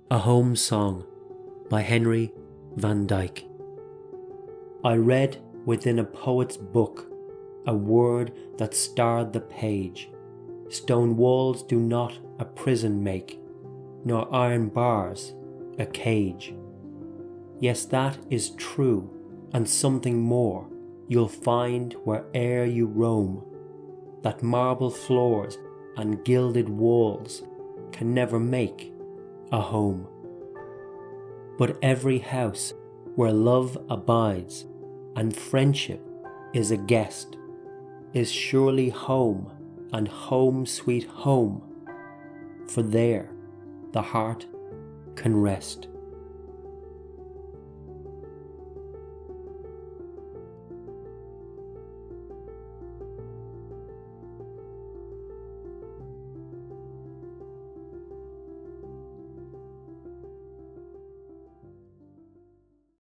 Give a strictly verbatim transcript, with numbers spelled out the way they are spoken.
A Home Song by Henry Van Dyke. I read within a poet's book a word that starred the page. Stone walls do not a prison make, nor iron bars a cage. Yes, that is true, and something more you'll find where'er you roam, that marble floors and gilded walls can never make a home. But every house where love abides and friendship is a guest is surely home, and home sweet home, for there the heart can rest.